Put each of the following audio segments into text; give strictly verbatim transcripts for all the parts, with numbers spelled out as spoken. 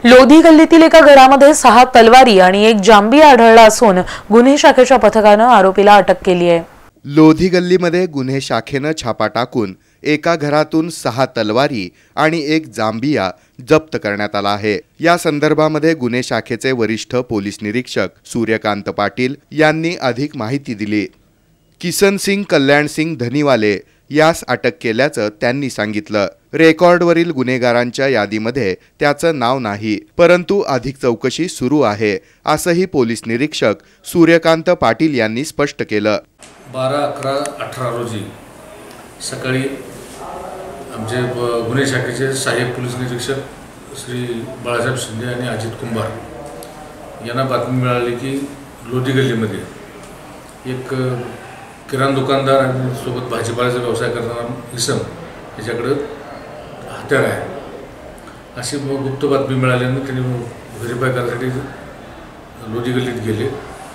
लोधी गल्लीतील एका घरामध्ये सहा तलवारी आणि एक जांभी आढळला असून गुन्हे शाखेच्या पथकाने आरोपीला अटक केली आहे। लोधी गल्लीमध्ये गुन्हे शाखेने छापा टाकून एका घरातून सहा तलवारी आणि एक जांभिया जप्त करण्यात आला आहे। या संदर्भामध्ये गुन्हे शाखेचे वरिष्ठ पोलीस निरीक्षक सूर्यकांत पाटील यांनी अधिक माहिती दिली। किसन सिंग कल्याण सिंग धनीवाले यास अटक केल्याचं त्यांनी सांगितलं। रेकॉर्डवरील गुन्हेगारांच्या यादीमध्ये त्याचं नाव नाही, परंतु अधिक चौकशी सुरू आहे, असंही पोलीस निरीक्षक सूर्यकांत पाटील यांनी स्पष्ट केलं। बारा अकरा अठरा रोजी सकाळी आमचे गुन्हे शाखेचे सहाय्यक पोलीस निरीक्षक श्री बाळासाहेब शिंदे आणि अजित कुंभार यांना बातमी मिळाली की लोधी गल्लीमध्ये एक किराणा दुकानदार आणि सोबत भाजीपाल्याचा व्यवसाय करणारा इसम याच्याकडे हत्यार आहे अशी गुप्त बातमी मिळाल्याने त्यांनी व्हेरीफाय करण्यासाठी लोधी गल्लीत गेले।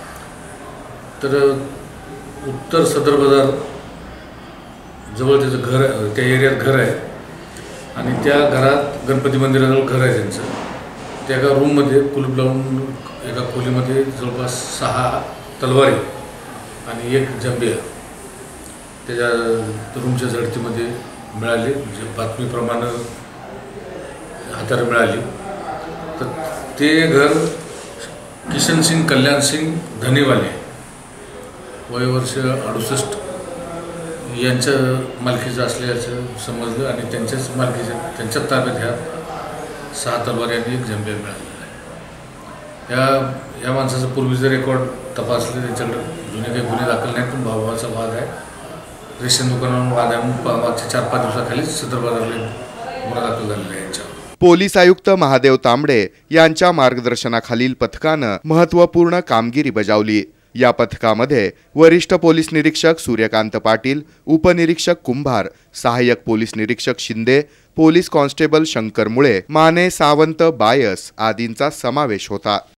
तर उत्तर सदर बाजार जवळ त्याचं घर आहे, त्या एरियात घर आहे आणि त्या घरात गणपती मंदिराजवळ घर आहे त्यांचं। त्या एका रूममध्ये कुलूप लावून एका खोलीमध्ये जवळपास सहा तलवारी आणि एक जांभिया त्याच्या रूमच्या झडतीमध्ये मिळाली, म्हणजे बातमीप्रमाणे हत्यार मिळाली। तर ते घर किशन सिंग कल्याण सिंग धनीवाले वय वर्ष अडुसष्ट यांच्या मालकीचं असल्याचं समजलं आणि त्यांच्याच मालकीच्या त्यांच्या ताब्यात ह्या सहा तलवारी आणि एक जांभिया मिळालेला आहे। या या माणसाचं पूर्वीचं रेकॉर्ड तपासले, त्यांच्याकडे जुने काही गुन्हे दाखल नाहीत, पण भावाचा वाद आहे, रेशन दुकानावर वाद आहे, मागच्या चार पाच दिवसाखाली सदर बाजारला गुन्हा दाखल झालेला आहे यांच्यावर। पोलीस आयुक्त महादेव तांबडे यांच्या मार्गदर्शनाखालील पथकानं महत्त्वपूर्ण कामगिरी बजावली। या पथकामध्ये वरिष्ठ पोलीस निरीक्षक सूर्यकांत पाटील, उपनिरीक्षक कुंभार, सहाय्यक पोलीस निरीक्षक शिंदे, पोलीस कॉन्स्टेबल शंकर मुळे, माने सावंत बायस आदींचा समावेश होता।